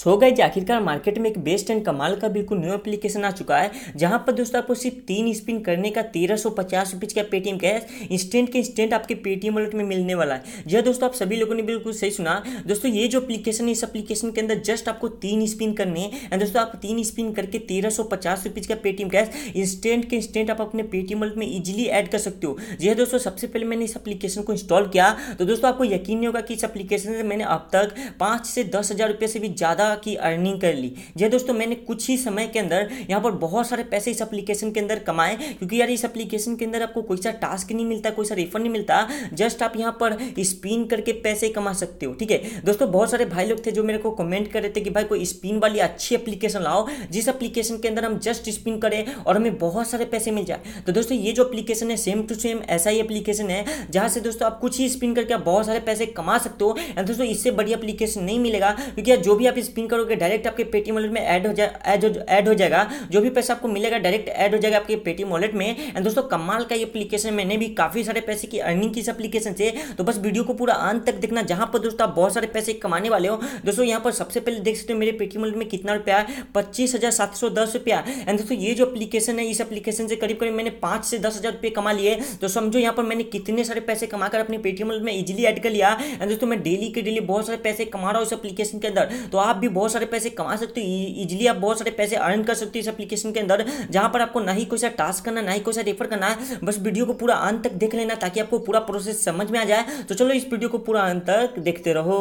So guys आखिरकार market में एक बेस्ट एंड कमाल का बिल्कुल न्यू एप्लीकेशन आ चुका है जहां पर दोस्तों आपको सिर्फ 3 स्पिन करने का 1350 रुपीज़ का पेटीएम कैश इंस्टेंट के इंस्टेंट आपके पेटीएम वॉलेट में मिलने वाला है। जी दोस्तों, आप सभी लोगों ने बिल्कुल सही सुना। दोस्तों ये जो एप्लीकेशन है, इस एप्लीकेशन के अंदर जस्ट आपको 3 स्पिन करने हैं एंड दोस्तों आप 3 स्पिन करके 1350 रुपीज़ का पेटीएम कैश इंस्टेंट के इंस्टेंट आप अपने पेटीएम वॉलेट में इजिली ऐड कर सकते हो। जी दोस्तों, सबसे पहले मैंने इस एप्लीकेशन को इंस्टॉल किया तो दोस्तों आपको यकीन नहीं होगा कि इस एप्लीकेशन से मैंने अब तक 5 से 10 हज़ार रुपये से भी ज़्यादा की अर्निंग कर ली। जी दोस्तों, मैंने कुछ ही समय के अंदर यहाँ पर बहुत सारे पैसे इस एप्लीकेशन के अंदर कमाए, क्योंकि यार इस एप्लीकेशन के अंदर आपको कोई सा टास्क नहीं मिलता, कोई सा रेफर नहीं मिलता, जस्ट आप यहाँ पर स्पिन करके पैसे कमा सकते हो। ठीक है दोस्तों, बहुत सारे भाई लोग थे जो मेरे को कमेंट कर रहे थे कि भाई कोई स्पिन वाली अच्छी एप्लीकेशन लाओ जिस एप्लीकेशन के अंदर हम जस्ट स्पिन करें और हमें बहुत सारे पैसे मिल जाए। तो दोस्तों ये जो एप्लीकेशन है सेम टू सेम ऐसा ही एप्लीकेशन है जहाँ से दोस्तों आप कुछ ही स्पिन करके आप बहुत सारे पैसे कमा सकते हो। एंड दोस्तों इससे बढ़िया एप्लीकेशन नहीं मिलेगा, क्योंकि यार जो भी आप स्पिन करोगे डायरेक्ट आपके पेटीएम वॉलेट में ऐड हो जाएगा। जो भी पैसा आपको मिलेगा डायरेक्ट ऐड हो जाएगा आपके पेटीएम वॉलेट में। एंड दोस्तों कमाल का ये एप्लीकेशन, मैंने भी काफी सारे पैसे की अर्निंग की इस एप्लीकेशन से। तो बस वीडियो को पूरा अंत तक देखना, जहां पर दोस्तों आप बहुत सारे पैसे कमाने वाले हो। दोस्तों यहाँ पर सबसे पहले देख सकते हो मेरे पेटीएम वॉलेट में कितना रुपया है, 25,710 रुपया। एंड दोस्तों ये जो एप्लीकेशन है, इस एप्लीकेशन से करीब करीब मैंने 5 से 10 हज़ार रुपये कमा लिए। तो समझो यहाँ पर मैंने कितने सारे पैसे कमाकर अपने पेटीएम वॉलेट में इजीली ऐड कर लिया। एंड दोस्तों मैं डेली के डेली बहुत सारे पैसे कमा रहा हूँ इस एप्लीकेशन के अंदर। तो आप भी बहुत सारे पैसे कमा सकते हो इजीली, आप बहुत सारे पैसे अर्न कर सकते हो इस एप्लीकेशन के अंदर, जहां पर आपको ना ही कोई सा टास्क करना, ना ही कोई सा रेफर करना है। बस वीडियो को पूरा अंत तक देख लेना ताकि आपको पूरा प्रोसेस समझ में आ जाए। तो चलो इस वीडियो को पूरा अंत तक देखते रहो।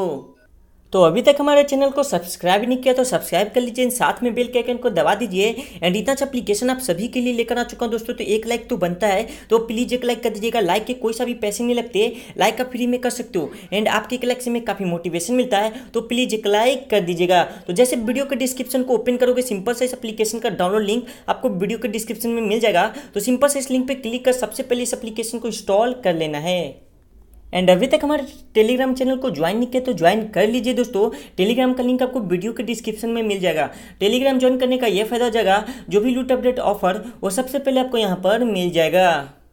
तो अभी तक हमारे चैनल को सब्सक्राइब नहीं किया तो सब्सक्राइब कर लीजिए, साथ में बेल के आइकन को दबा दीजिए। एंड इतना अच्छा एप्लीकेशन आप सभी के लिए लेकर आ चुका हूं दोस्तों, तो एक लाइक तो बनता है, तो प्लीज एक लाइक कर दीजिएगा। लाइक के कोई सा भी पैसे नहीं लगते, लाइक आप फ्री में कर सकते हो। एंड आपके एक लाइक से हमें काफी मोटिवेशन मिलता है, तो प्लीज एक लाइक कर दीजिएगा। तो जैसे वीडियो के डिस्क्रिप्शन को ओपन करोगे, सिंपल से इस एप्लीकेशन का डाउनलोड लिंक आपको वीडियो के डिस्क्रिप्शन में मिल जाएगा। तो सिंपल से इस लिंक पर क्लिक कर सबसे पहले इस एप्लीकेशन को इंस्टॉल कर लेना है। एंड अभी तक हमारे टेलीग्राम चैनल को ज्वाइन नहीं किया तो ज्वाइन कर लीजिए दोस्तों। टेलीग्राम का लिंक आपको वीडियो के डिस्क्रिप्शन में मिल जाएगा। टेलीग्राम ज्वाइन करने का ये फायदा हो जाएगा, जो भी लूट अपडेट ऑफर वो सबसे पहले आपको यहाँ पर मिल जाएगा।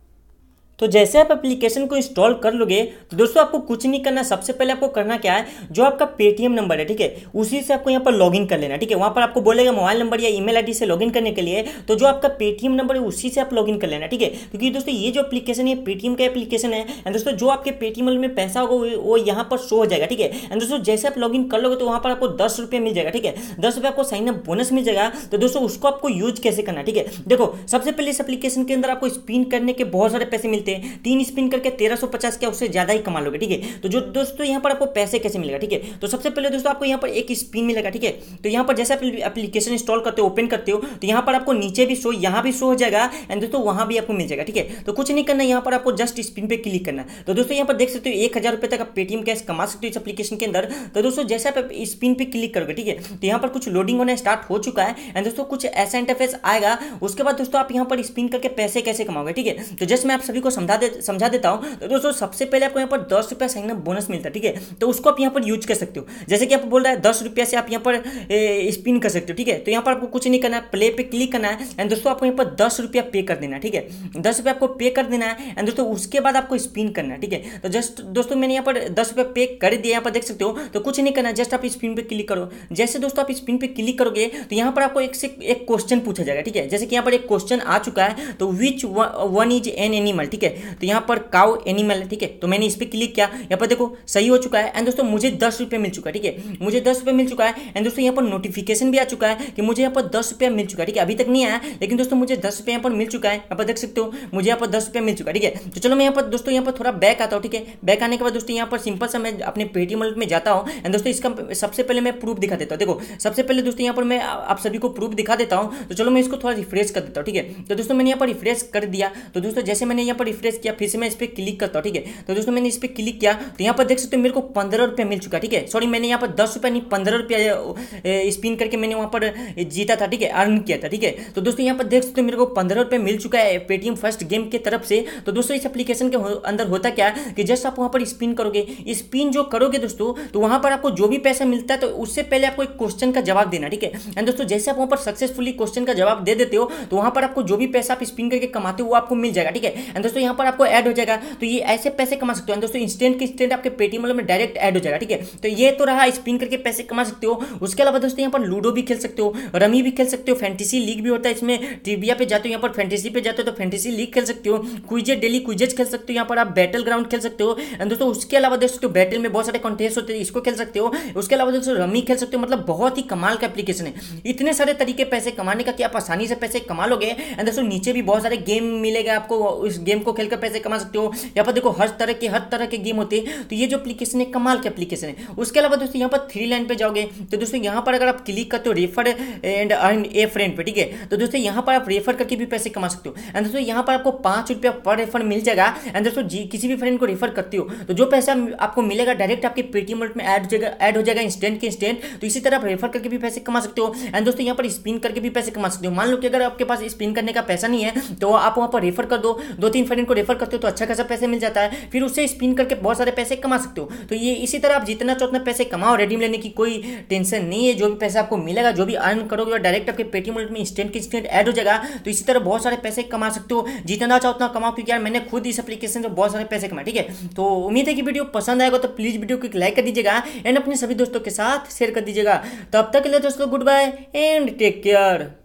तो जैसे आप एप्लीकेशन को इंस्टॉल कर लोगे तो दोस्तों आपको कुछ नहीं करना। सबसे पहले आपको करना क्या है, जो आपका पेटीएम नंबर है, ठीक है, उसी से आपको यहाँ पर लॉगिन कर लेना। ठीक है, वहां पर आपको बोलेगा मोबाइल नंबर या ईमेल आईडी से लॉगिन करने के लिए, तो जो आपका पेटीएम नंबर है उसी से आप लॉगिन कर लेना। ठीक है, क्योंकि दोस्तों ये जो एप्लीकेशन है पेटीएम का एप्लीकेशन है। एंड दोस्तों जो आपके पेटीएम में पैसा होगा वो यहाँ पर शो हो जाएगा। ठीक है, एंड दोस्तों जैसे आप लॉगिन कर लोगे तो वहां पर आपको 10 रुपये मिल जाएगा। ठीक है, 10 रुपये आपको साइन अप बोनस मिल जाएगा। तो दोस्तों उसको आपको यूज कैसे करना, ठीक है, देखो सबसे पहले इस एप्लीकेशन के अंदर आपको स्पिन करने के बहुत सारे पैसे मिलते हैं। 3 स्पिन करके 1350 क्या उससे ज्यादा ही कमा लोगे। ठीक है, तो जो दोस्तों यहाँ पर आपको पैसे कैसे मिलेगा, ठीक है, तो सबसे पहले दोस्तों आपको यहाँ पर एक स्पिन मिलेगा। ठीक है, तो यहाँ पर जैसे आप एप्लीकेशन इंस्टॉल करते हो, ओपन करते हो, तो यहाँ पर आपको नीचे भी शो, यहाँ भी शो हो जाएगा एंड दोस्तों वहां भी आपको मिल जाएगा। ठीक है, तो कुछ नहीं करना, यहाँ पर आपको जस्ट स्पिन पे क्लिक करना। तो दोस्तों यहाँ पर देख सकते हो 1000 रुपये तक आप पेटीएम कैश कमा सकते हो इस एप्लीकेशन के अंदर। तो दोस्तों जैसे आप स्पिन पे क्लिक करोगे, ठीक है, तो यहाँ पर कुछ लोडिंग होना स्टार्ट हो चुका है एंड दोस्तों कुछ ऐसा इंटरफेस आएगा। उसके बाद दोस्तों आप यहाँ पर स्पिन करके पैसे कैसे कमाओगे। ठीक है, तो जस्ट मैं आप सभी को समझा देता हूँ। तो दोस्तों सबसे पहले आपको यहाँ पर 10 रुपया साइन अप बोनस मिलता है। ठीक है, तो उसको आप यहाँ पर यूज कर सकते हो। जैसे कि आप बोल रहा है 10 रुपया से आप यहाँ पर स्पिन कर सकते हो। ठीक है, तो यहाँ पर आपको कुछ नहीं करना है, प्ले पे क्लिक करना है एंड दोस्तों आपको यहाँ पर 10 रुपया पे कर देना है। ठीक है, 10 रुपया आपको पे कर देना है एंड दोस्तों उसके बाद आपको स्पिन करना है। ठीक है, तो जस्ट दोस्तों मैंने यहाँ पर 10 रुपया पे कर दिया, यहाँ पर देख सकते हो। तो कुछ नहीं करना, जस्ट आप स्पिन पे क्लिक करो। जैसे दोस्तों आप स्पिन पे क्लिक करोगे तो यहाँ पर आपको एक से एक क्वेश्चन पूछा जाएगा। ठीक है, जैसे कि यहाँ पर एक क्वेश्चन आ चुका है, तो which one is an animal. ठीक है, तो यहाँ पर काउ एनिमल है। ठीक है, तो मैंने इस पे क्लिक किया, यहाँ पर देखो सही हो चुका है एंड दोस्तों मुझे 10 रुपये मिल चुका है। ठीक है, मुझे 10 रुपये मिल चुका है एंड दोस्तों यहाँ पर नोटिफिकेशन भी आ चुका है कि मुझे यहाँ पर 10 रुपया मिल चुका है। ठीक है, अभी तक नहीं आया लेकिन दोस्तों मुझे 10 रुपये यहाँ पर मिल चुका है। यहाँ पर देख सकते हो मुझे यहाँ पर 10 रुपया मिल चुका है। ठीक है, तो चलो मैं यहाँ पर दोस्तों यहाँ पर थोड़ा बैक आता हूँ। ठीक है, बैक आने के बाद दोस्तों यहाँ पर सिंपल सा मैं अपने पेटीएम वॉलेट में जाता हूँ एंड दोस्तों इसका सबसे पहले मैं प्रूफ दिखा देता हूँ। देखो सबसे पहले दोस्तों यहाँ पर मैं आप सभी को प्रूफ दिखा देता हूँ। तो चलो मैं इसको थोड़ा रिफ्रेश कर देता हूँ। ठीक है, तो दोस्तों मैंने यहाँ पर रिफ्रेश कर दिया। तो दोस्तों जैसे मैंने यहाँ पर रिफ्रेश किया, फिर से मैं इस पर क्लिक करता हूँ। ठीक है, तो दोस्तों मैंने इस पर क्लिक किया तो यहाँ पर देख सकते हो मेरे को 15 रुपया मिल चुका है। ठीक है, सॉरी मैंने यहाँ पर 10 रुपया नहीं 15 रुपया स्पिन करके मैंने वहाँ पर जीता था। ठीक है, अर्न किया था। ठीक है, तो दोस्तों यहाँ पर देख सकते हो मेरे को 15 रुपया मिल चुका है पेटीएम फर्स्ट गेम के तरफ से। तो दोस्तों इस एप्लीकेशन के अंदर होता क्या है कि जस्ट आप वहाँ पर स्पिन करोगे, स्पिन जो करोगे दोस्तों तो वहाँ पर आपको जो भी पैसा मिलता है तो उससे पहले आपको एक क्वेश्चन का जवाब देना। ठीक है, एंड दोस्तों जैसे आप वहाँ पर सक्सेसफुली क्वेश्चन का जवाब दे देते हो तो वहाँ पर आपको जो भी पैसा आप स्पिन करके कमाते हो वो आपको मिल जाएगा। ठीक है, एंड दोस्तों यहाँ पर आपको ऐड हो जाएगा, तो ये ऐसे पैसे कमा सकते हो दोस्तों, इंस्टेंट के इंस्टेंट आपके पेटीएम वॉलेट में डायरेक्ट ऐड हो जाएगा। ठीक है, तो ये तो रहा स्पिन करके पैसे कमा सकते हो। उसके अलावा दोस्तों यहाँ पर लूडो भी खेल सकते हो, रमी भी खेल सकते हो, फैंटेसी लीग भी होता है इसमें, ट्रिविया पे जाते हो यहाँ पर फैंटेसी पे जाते हो तो फैंटेसी लीग खेल सकते हो, क्विजेज डेली क्विजेज खेल सकते हो, यहाँ पर आप बैटल ग्राउंड खेल सकते हो दोस्तों। उसके अलावा दोस्तों बैटल में बहुत सारे कॉन्टेस्ट होते हैं, इसको खेल सकते हो। उसके अलावा दोस्तों रमी खेल सकते हो। मतलब बहुत ही कमाल का एप्लीकेशन है, इतने सारे तरीके पैसे कमाने का कि आप आसानी से पैसे कमा लोगे। एंड दोस्तों नीचे भी बहुत सारे गेम मिलेगा आपको, उस गेम को खेलकर पैसे कमा सकते हो। यहाँ पर देखो हर तरह के गेम होते हैं, तो ये जो एप्लीकेशन है कमाल के एप्लीकेशन है। उसके अलावा दोस्तों यहाँ पर 3 लाइन पे जाओगे तो दोस्तों यहाँ पर अगर आप क्लिक करते हो refer and earn a friend पे, ठीक है, तो दोस्तों यहाँ पर आप रेफर करके भी पैसे कमा सकते हो। एंड दोस्तों यहाँ पर आपको 5 रुपया पर रेफर मिल जाएगा। एंड दोस्तों किसी भी फ्रेंड को रेफर करते हो तो जो पैसा आपको मिलेगा डायरेक्ट आपके पेटीएम वॉलेट में ऐड हो जाएगा इंस्टेंट के इंस्टेंट। तो इसी तरह आप रेफर करके भी पैसे कमा सकते हो। एंड दोस्तों यहाँ पर स्पिन करके भी पैसे कमा सकते हो। मान लो कि अगर आपके पास स्पिन करने का पैसा नहीं है तो आप वहाँ पर रेफर कर दो, 2-3 फ्रेंड को रेफर करते हो तो अच्छा खासा पैसे मिल जाता है, फिर उससे स्पिन करके बहुत सारे पैसे कमा सकते हो। तो ये इसी तरह आप जितना चाहो उतना पैसे कमाओ, रेडीम लेने की कोई टेंशन नहीं है। जो भी पैसा आपको मिलेगा, जो भी अर्न करोगे डायरेक्ट आपके पेटीएम वॉलेट में इंस्टेंट के इंस्टेंट ऐड हो जाएगा। तो इसी तरह बहुत सारे पैसे कमा सकते हो, जितना चाहो उतना कमाओ, क्योंकि यार मैंने खुद इस एप्लीकेशन से बहुत सारे पैसे कमाए। ठीक है, तो उम्मीद है कि वीडियो पसंद आएगा, तो प्लीज वीडियो को लाइक कर दीजिएगा एंड अपने सभी दोस्तों के साथ शेयर कर दीजिएगा। तब तक के लिए दोस्तों good bye and take care.